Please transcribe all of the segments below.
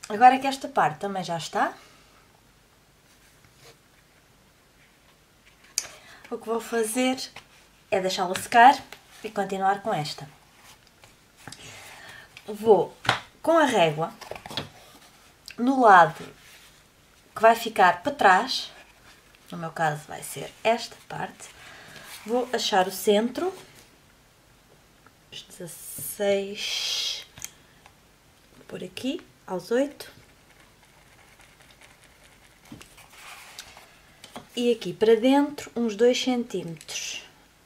Agora que esta parte também já está, o que vou fazer é deixá-la secar e continuar com esta. Vou com a régua no lado que vai ficar para trás, no meu caso vai ser esta parte, vou achar o centro, os 16, por aqui, aos 8, e aqui para dentro uns 2 centímetros.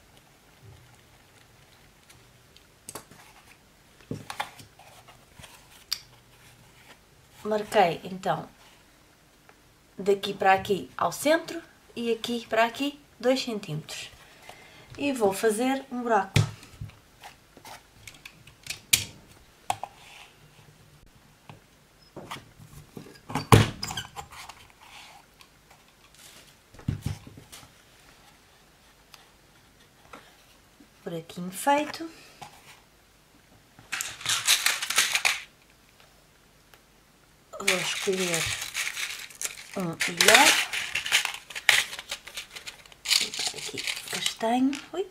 Marquei então daqui para aqui ao centro e aqui para aqui 2 centímetros. E vou fazer um buraco. Buraquinho feito. Vou escolher um melhor. Vou dar aqui castanho. Ui.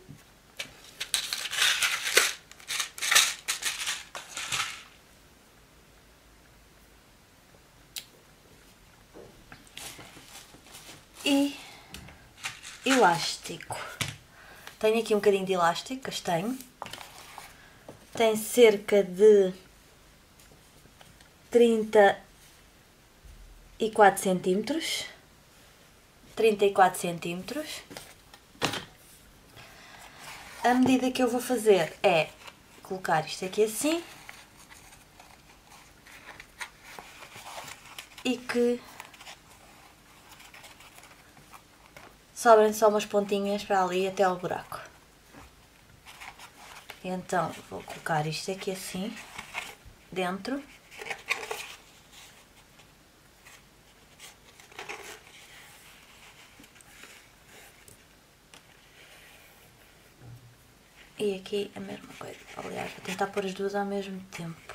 E elástico. Tenho aqui um bocadinho de elástico, castanho. Tem cerca de 34 centímetros. 34 centímetros. A medida que eu vou fazer é colocar isto aqui assim. E que sobrem só umas pontinhas para ali até ao buraco. Então vou colocar isto aqui assim, dentro. E aqui a mesma coisa. Aliás, vou tentar pôr as duas ao mesmo tempo.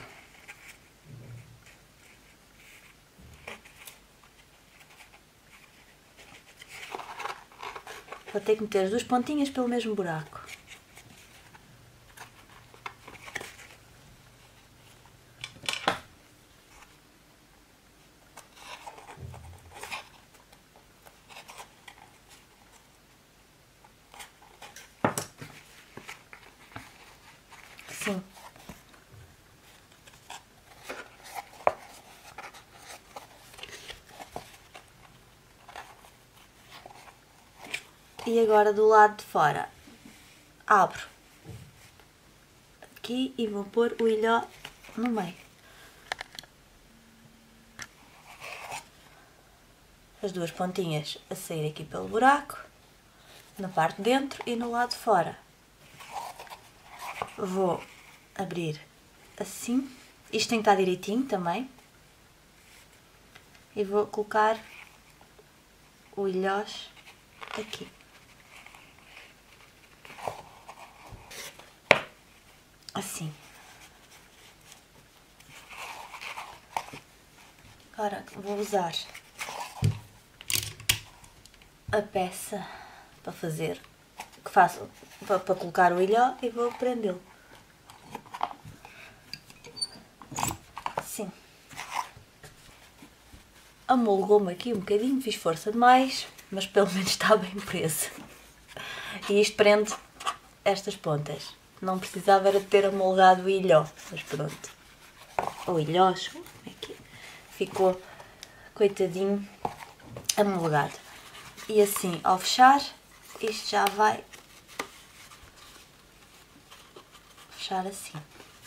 Vou ter que meter as duas pontinhas pelo mesmo buraco. Assim. E agora do lado de fora abro aqui e vou pôr o ilhó no meio. As duas pontinhas a sair aqui pelo buraco, na parte de dentro e no lado de fora. Vou abrir assim, isto tem que estar direitinho também, e vou colocar o ilhós aqui. Assim. Agora vou usar a peça para fazer, que faço para colocar o ilhó e vou prendê-lo. Assim. Amolgou-me aqui um bocadinho, fiz força demais, mas pelo menos está bem preso. E isto prende estas pontas. Não precisava era ter amolgado o ilhó, mas pronto. O ilhós, aqui, ficou coitadinho amolgado. E assim, ao fechar, isto já vai fechar assim.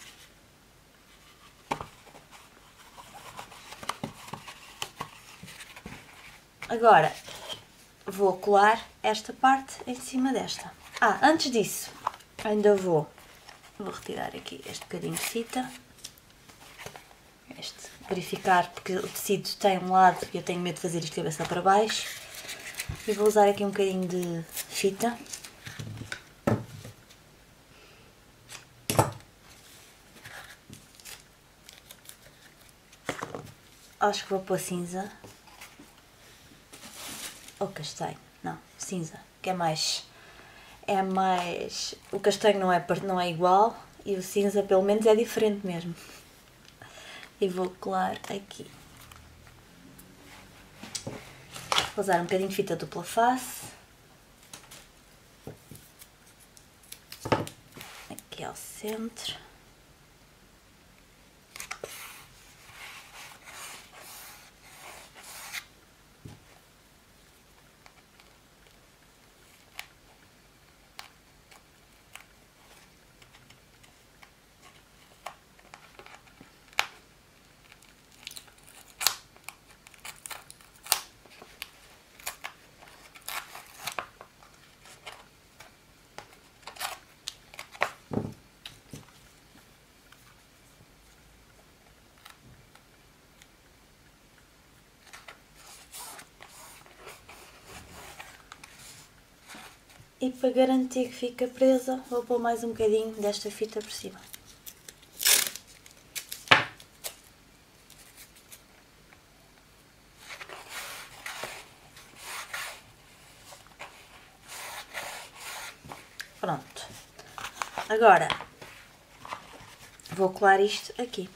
Agora vou colar esta parte em cima desta. Antes disso, ainda vou retirar aqui este bocadinho de fita. Verificar, porque o tecido tem um lado e eu tenho medo de fazer isto de cabeça para baixo. E vou usar aqui um bocadinho de fita. acho que vou pôr cinza. Ou castanho. Não, cinza. Que é mais... O castanho não é igual. E o cinza pelo menos é diferente mesmo. E vou colar aqui. Vou usar um bocadinho de fita dupla face. Aqui ao centro. E para garantir que fica presa, vou pôr mais um bocadinho desta fita por cima. Pronto. Agora, vou colar isto aqui.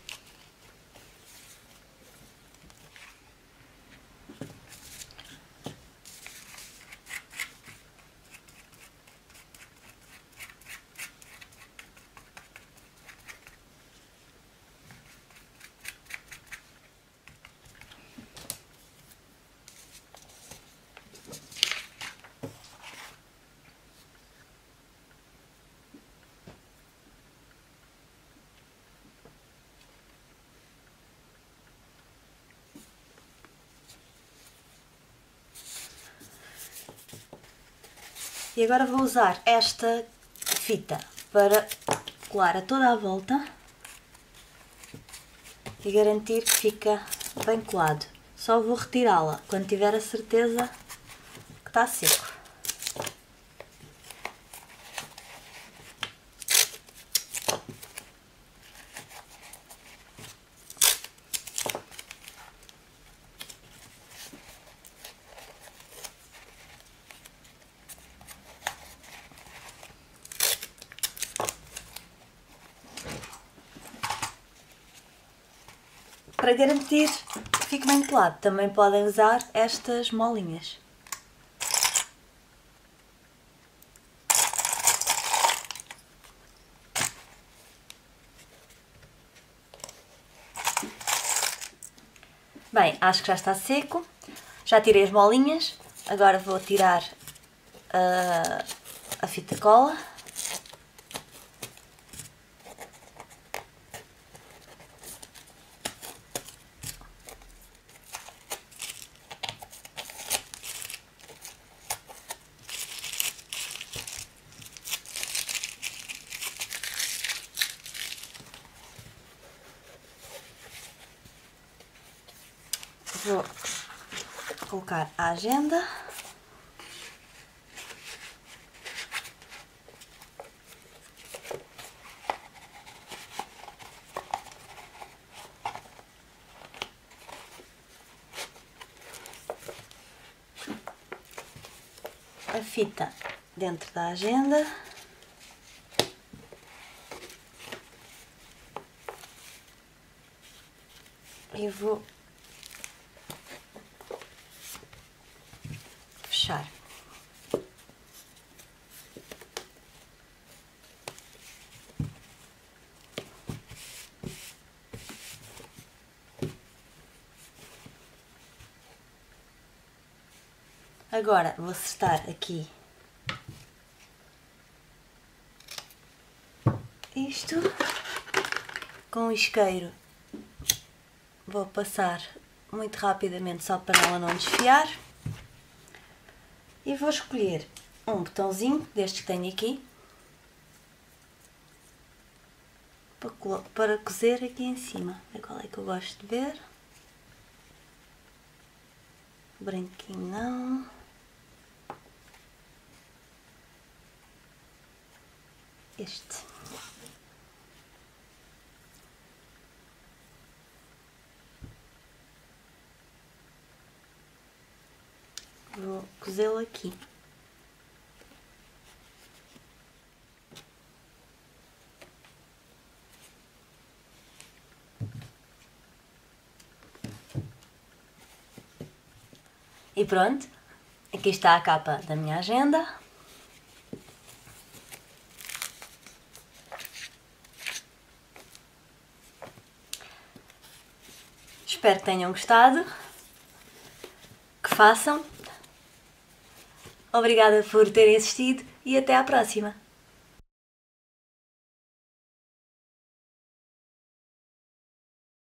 E agora vou usar esta fita para colar a toda a volta e garantir que fica bem colado. Só vou retirá-la quando tiver a certeza que está seco. Para garantir que fique bem colado, também podem usar estas molinhas. Bem, acho que já está seco. Já tirei as molinhas. Agora vou tirar a fita cola. Vou colocar a agenda. A fita dentro da agenda. E vou fechar. Agora vou acertar aqui isto com o isqueiro. Vou passar muito rapidamente só para ela não desfiar. E vou escolher um botãozinho destes que tenho aqui para cozer aqui em cima. É qual é que eu gosto de ver. Branquinho não. Este. Vou cozê-lo aqui. E pronto, aqui está a capa da minha agenda. Espero que tenham gostado, que façam. Obrigada por terem assistido e até à próxima.